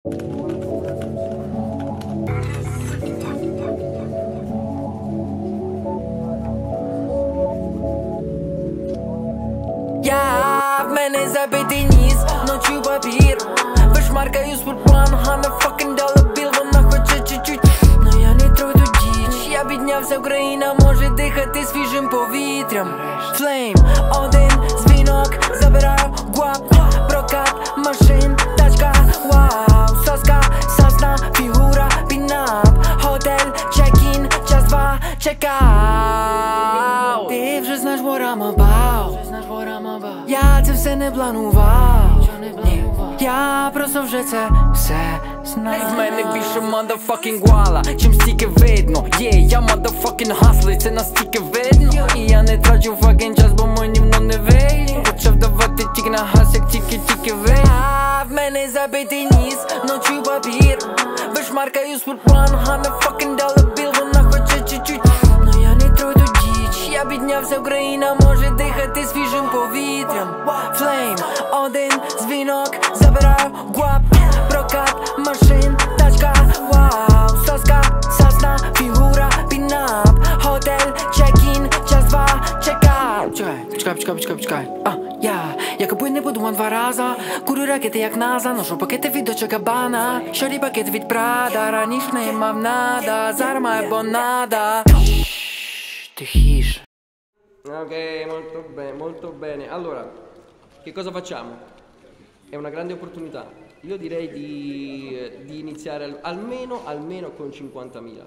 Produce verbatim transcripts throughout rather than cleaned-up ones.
Я в мене забитий ніс, ночью папір. Вишмаркаю спортплан, Ганна fucking dollar bill. Вона хоче чуть-чуть, но я не трою ту діч. Я піднявся, Україна може дихати свіжим повітрям. Флейм, один дзвінок, забираю гуап. Прокат машин, тачка, вау. Соска, сосна, фігура, пінап. Готель, чекін, час два, чекаут. Ти вже знаєш what I'm about. Я це все не планував. Ні, я просто вже це все знав. В мене більше motherfucking гуала, чим стільки видно. Є, yeah, я motherfucking hustler, це настільки видно. І я не трачу fucking час, бо мені воно не вийде. Почав давати тільки на газ, як тільки-тільки вийде. А в мене забитий ніс, ночью папір. Вишмаркаю спортплан, Ганна fucking dollar bill. Вона хоче чуть-чуть, но я не трою ту діч. Я піднявся, Україна може дихати свіжим повітрям. Флейм, один дзвінок, забираю гуап. Прокат машин, тачка, вау. Соска, сосна, фігура, пінап. Готель, чекін, час два, чекаут. Чекай, почекай, почекай, почекай, почекай. А, я, я купую не подумав два раза. Курю ракети як наза, ношу пакети від Dolce Gabbana. Щорі пакет від Прада, раніше не мав нада. Зараз маю бонада. Тихіше. Ok, molto bene, molto bene. Allora, che cosa facciamo? È una grande opportunità. Io direi di, di iniziare al, almeno, almeno con cinquantamila.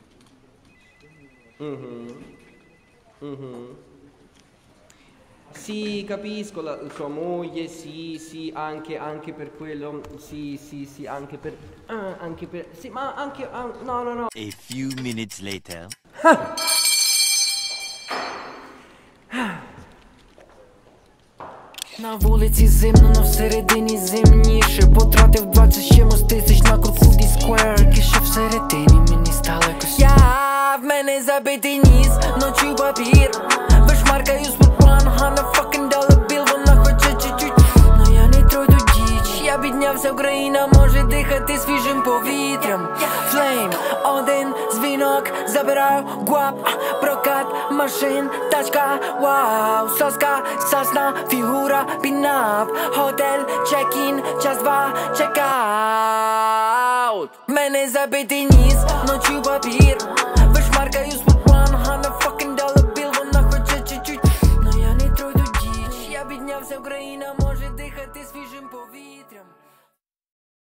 Mm-hmm. Mm-hmm. Sì, capisco la, sua moglie, sì, sì, anche, anche per quello, sì, sì, sì, anche per, ah, anche per, sì, ma anche, ah, no, no, no. A few minutes later. На вулиці зимно, но всередині зимніше. Потратив двадцять чимось тисяч на Куркуді Сквер. Кише всередині мені стало якось. Я в мене забитий ніс, ночью папір. Вишмаркаю спортплан, Ганна fucking dollar bill. Вона хоче чуть-чуть, но я не трою ту діч. Я піднявся, Україна може дихати свіжим повітрям. Флейм, один дзвінок, забираю гуап. Прокат машин, тачка, вау. Соска, сосна, фігура, пінап. Готель, чекін, час два, чекаут. В мене забитий ніс, ночью папір. Вишмаркаю спортплан, Ганна fucking dollar bill. Вона хоче чуть-чуть, но я не трою ту діч. Я піднявся, Україна